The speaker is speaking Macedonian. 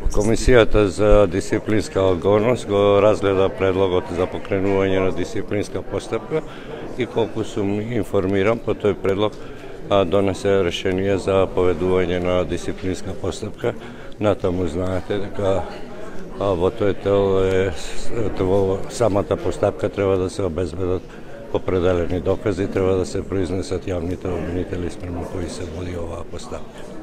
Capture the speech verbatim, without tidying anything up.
Комисијата за дисциплинска одговорност го разгледа предлогот за покренување на дисциплинска постапка и колку сум информиран по тој предлог донесе решение за поведување на дисциплинска постапка. Натаму знаете дека во тој тел е, во самата постапка треба да се обезбедат определени докази, треба да се произнесат јавните обвинители спрема кои се води оваа постапка.